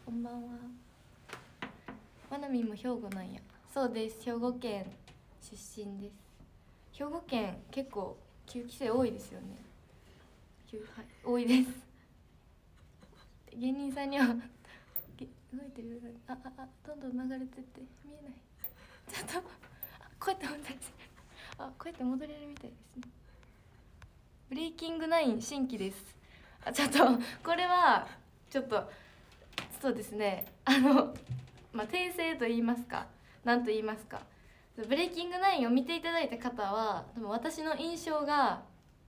こんばんは。まなみんも兵庫なんや。そうです、兵庫県出身です。兵庫県結構9期生多いですよね。はい、多いです。芸人さんには動いてる。どんどん流れてって見えない。ちょっとこうやって戻れる。こうやって戻れるみたいですね。ブレイキングナイン新規です。ちょっとこれはちょっとそうですね、訂正と言いますか、何と言いますか、ブレイキングナインを見ていただいた方は多分私の印象が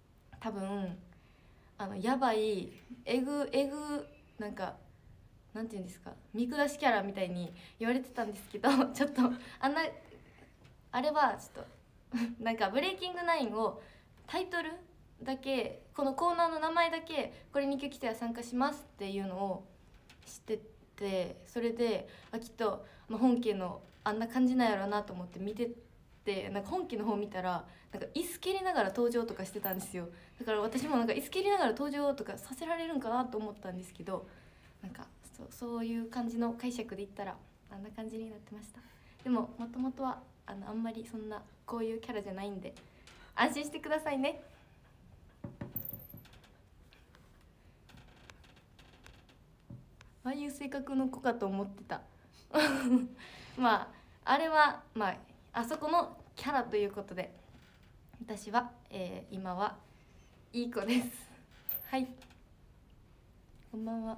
やばいなんかなんていうんですか、見下しキャラみたいに言われてたんですけどちょっとあれはちょっとなんかブレイキングナインをタイトルだけ、このコーナーの名前だけこれに9期生は参加しますっていうのを知ってて、それできっと本家のあんな感じなんやろうなと思って見てて、なんか本家の方見たらなんか椅子蹴りながら登場とかしてたんですよ。だから私もなんか椅子蹴りながら登場とかさせられるんかなと思ったんですけど、なんかそういう感じの解釈で言ったらあんな感じになってました。でももともとはあんまりそんなこういうキャラじゃないんで安心してくださいね。ああいう性格の子かと思ってたあれはあそこのキャラということで私は、今はいい子です。はい、こんばんは。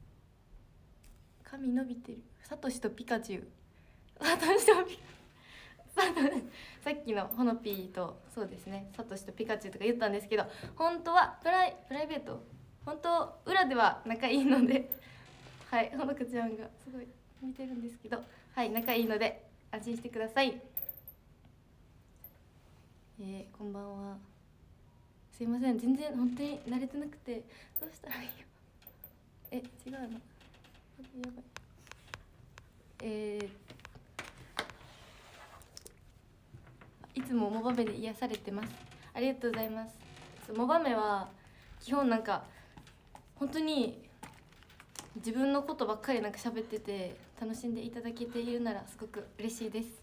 髪伸びてる。サトシとピカチュウ。サトシとピカさっきのほのぴーとそうですね、サトシとピカチュウとか言ったんですけど、本当はプライベート、本当裏では仲いいのではい、ほのかちゃんがすごい見てるんですけど、はい、仲いいので安心してください。こんばんは。すいません、全然本当に慣れてなくてどうしたらいいよ。違うの。やばい。いつもモバメで癒されてます。ありがとうございます。モバメは基本なんか本当に自分のことばっかりなんか喋ってて楽しんでいただけているならすごく嬉しいです。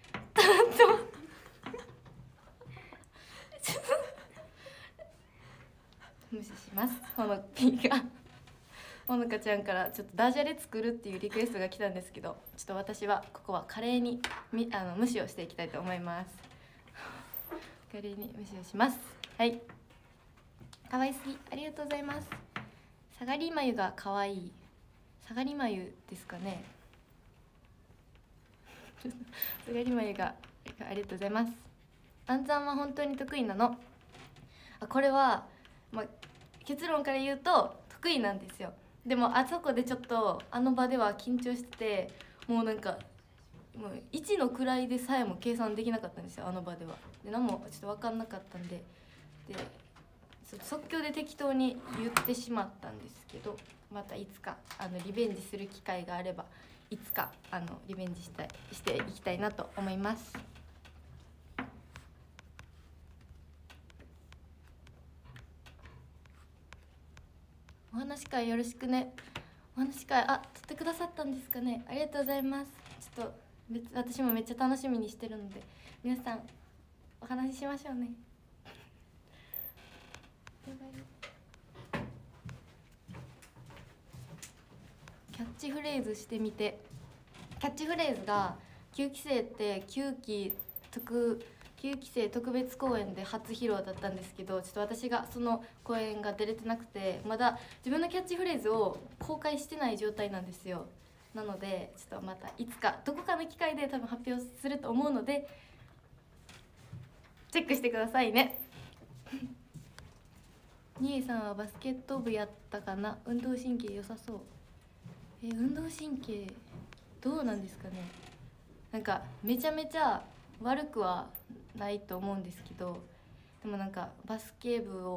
無視します。ほのぴーがほのかちゃんからちょっとダジャレ作るっていうリクエストが来たんですけど、ちょっと私はここは華麗に無視をしていきたいと思います。華麗に無視をします。はい、可愛すぎ、ありがとうございます。下がり眉が可愛い。下がり眉ですかね下がり眉がありがとうございます。暗算は本当に得意なの。これは、結論から言うと得意なんですよ。でもあそこでちょっとあの場では緊張してて、もうなんかもう1の位でさえも計算できなかったんですよ、あの場では。で何もちょっと分かんなかったんで即興で適当に言ってしまったんですけど、またいつかリベンジする機会があればいつかリベンジしていきたいなと思います。お話会よろしくね。お話会撮ってくださったんですかね。ありがとうございます。ちょっと私もめっちゃ楽しみにしてるので皆さんお話ししましょうね。キャッチフレーズしてみて。キャッチフレーズが9期生って9期生特別公演で初披露だったんですけど、ちょっと私がその公演が出れてなくてまだ自分のキャッチフレーズを公開してない状態なんですよ。なのでちょっとまたいつかどこかの機会で多分発表すると思うのでチェックしてくださいね。にえさんはバスケット部やったかな。運動神経良さそう。運動神経どうなんですかね。なんかめちゃめちゃ悪くはないと思うんですけど、でもなんかバスケ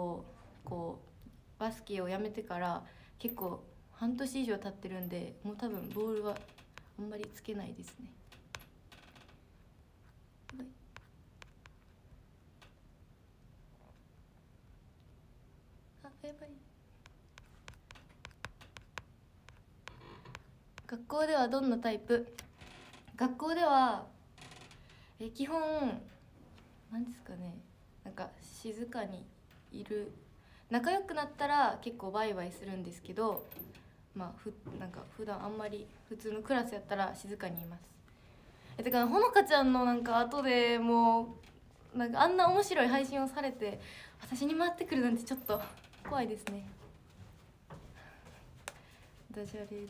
をやめてから結構半年以上経ってるんで、もう多分ボールはあんまりつけないですね。やばい。 学校ではどんなタイプ？学校では基本なんですかね、なんか静かにいる。仲良くなったら結構ワイワイするんですけど、まあなんか普段あんまり普通のクラスやったら静かにいます。てかほのかちゃんのなんか後でもうなんかあんな面白い配信をされて私に回ってくるなんてちょっと怖いですね。ダジャレね。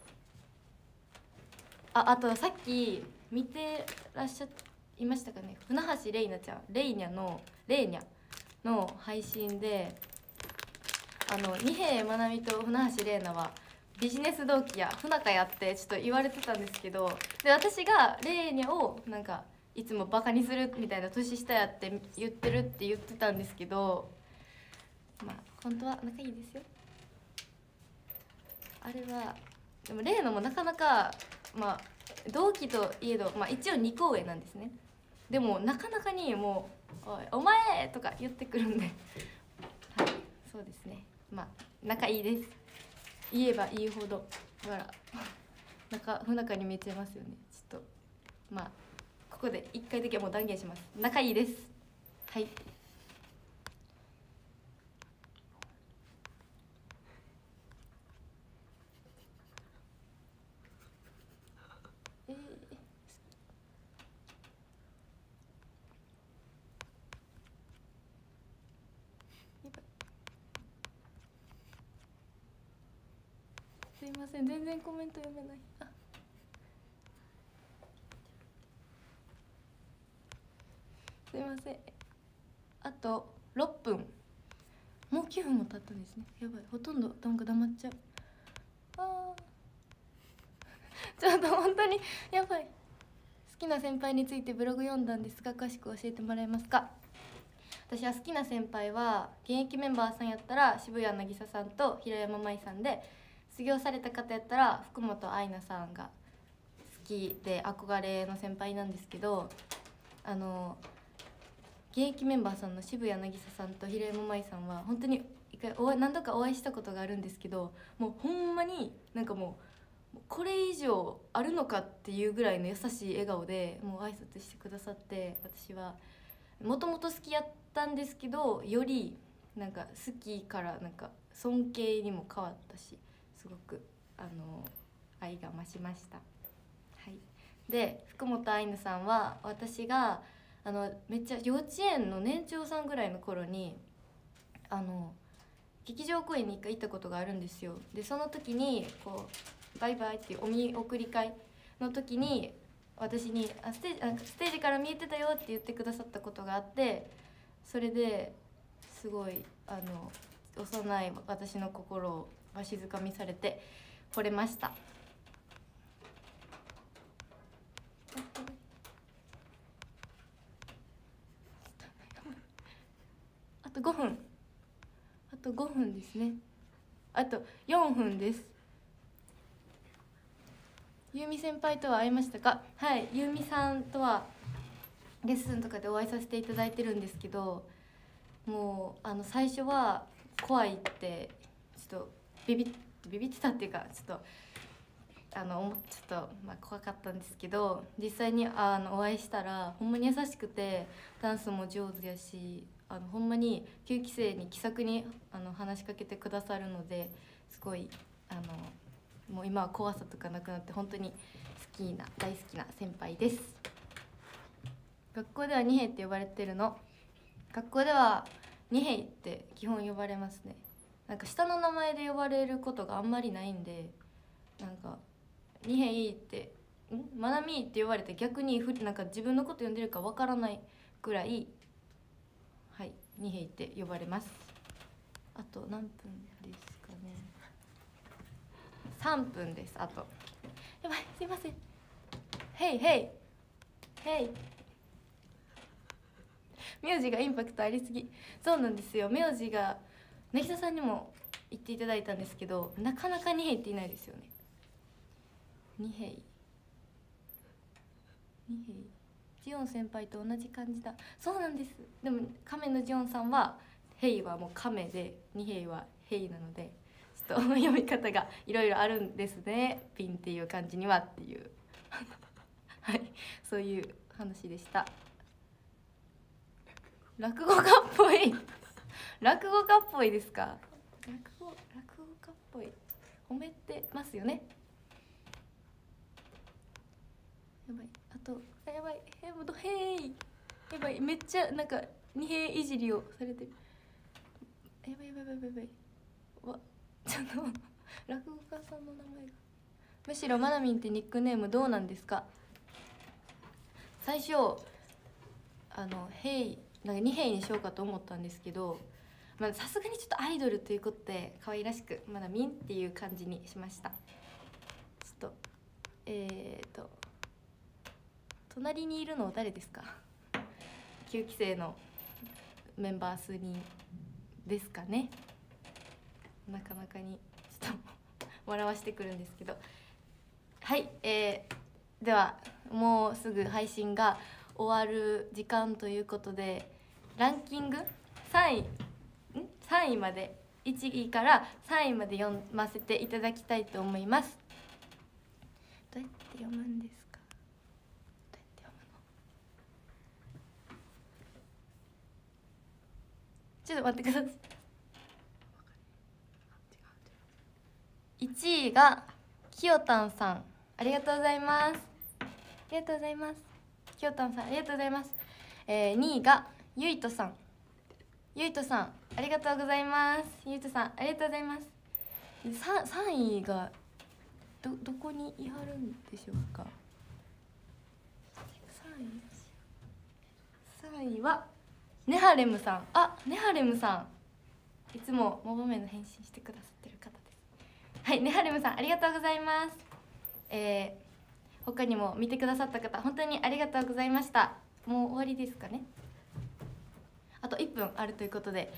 あとさっき見てらっしゃいましたかね、船橋レイナちゃん、レイニャの配信で二瓶まなみと船橋レイナはビジネス同期や不仲やってちょっと言われてたんですけど、で私がレイニャをなんかいつもバカにするみたいな、年下やって言ってるって言ってたんですけど、まあ本当は仲いいですよ。あれはでもレイナもなかなかまあ同期といえど、まあ、一応2個上なんですね。でもなかなかにもう「おいお前!」とか言ってくるんではい、そうですね、まあ仲いいです。言えば言うほどほら不仲に見えちゃいますよね。ちょっとまあここで1回だけもう断言します。仲いいです。はい。すいません、全然コメント読めない。すいません。あと6分、もう9分も経ったんですね。やばい、ほとんどなんか黙っちゃう。ちょっと本当にやばい。好きな先輩についてブログ読んだんですが詳しく教えてもらえますか？私は好きな先輩は現役メンバーさんやったら渋谷渚さんと平山舞さんで、卒業された方やったら福本愛菜さんが好きで憧れの先輩なんですけど、現役メンバーさんの渋谷渚さんと平山舞さんは本当に何度かお会いしたことがあるんですけど、もうほんまになんかもうこれ以上あるのかっていうぐらいの優しい笑顔でもう挨拶してくださって、私はもともと好きやったんですけど、よりなんか好きからなんか尊敬にも変わったし、すごく愛が増しました。はい。で福本愛菜さんは私がめっちゃ幼稚園の年長さんぐらいの頃に劇場公演に1回行ったことがあるんですよ。でその時にこうバイバイっていうお見送り会の時に私にステージから見えてたよって言ってくださったことがあって、それですごい幼い私の心をわしづかみされて惚れました。あと5分、あと5分ですね。あと4分です。ゆうみ先輩とは会いましたか？はい、ゆうみさんとはレッスンとかでお会いさせていただいてるんですけど、もう最初は怖いってちょっとビビってたっていうか、ちょっとまあ怖かったんですけど、実際にお会いしたらほんまに優しくてダンスも上手やし、ほんまに9期生に気さくに話しかけてくださるので、すごいもう今は怖さとかなくなって本当に大好きな先輩です。学校では二兵って呼ばれてるの？学校では二兵って基本呼ばれますね。なんか下の名前で呼ばれることがあんまりないんで、なんか二兵ってまなみって呼ばれて逆になんか自分のこと呼んでるかわからないくらい、はい二兵って呼ばれます。あと何分ですかね。3分です。あとやばい、すいません。ヘイヘイヘイ。名字がインパクトありすぎ。そうなんですよ、名字が渚さんにも言っていただいたんですけど、なかなか二兵っていないですよね。二兵ジオン先輩と同じ感じだ。そうなんです。でも亀のジオンさんはヘイはもう亀で二兵はヘイなので、ちちょっと読み方がいろいろあるんですね。ピンっていう漢字にはっていうはい、そういう話でした。落語家っぽい落語家っぽいですか。落語家っぽい褒めてますよね。やばい、あとやばい、やばい、めっちゃなんか二平いじりをされてる。やばいわ、ちょっと落語家さんの名前が。むしろまなみんってニックネームどうなんですか。最初ヘイなんか二平にしようかと思ったんですけど、さすがにちょっとアイドルということで可愛らしくまなみんっていう感じにしました。ちょっと隣にいるの誰ですか。9期生のメンバー数人ですかね。なかなかにちょっと笑わしてくるんですけど、はい、ではもうすぐ配信が終わる時間ということで、ランキング3位まで、1位から3位まで読ませていただきたいと思います。どうやって読むんですか。どうやって読むの。ちょっと待ってください。1位がきよたんさん、ありがとうございます。ありがとうございます。きよたんさん、ありがとうございます。2位がゆいとさん、ゆいとさん、ありがとうございます。ゆいとさん、ありがとうございます。3位がどこにいはるんでしょうか。3位はネハレムさん。ネハレムさん、いつもモバメの返信してくださってる方です。はい、ネハレムさん、ありがとうございます。他にも見てくださった方、本当にありがとうございました。もう終わりですかね。あと1分あるということで、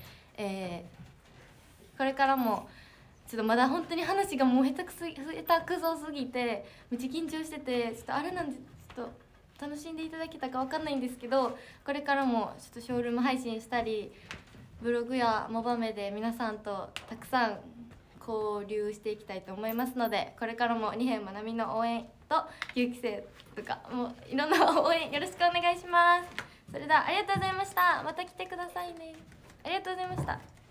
これからもちょっとまだ本当に話がもう下手くそすぎてめっちゃ緊張してて、ちょっとあれなんでちょっと楽しんでいただけたか分かんないんですけど、これからもちょっとショールーム配信したり、ブログやモバメで皆さんとたくさん交流していきたいと思いますので、これからも二辺まなみの応援と9期生とかもういろんな応援よろしくお願いします。それではありがとうございました。また来てくださいね。ありがとうございました。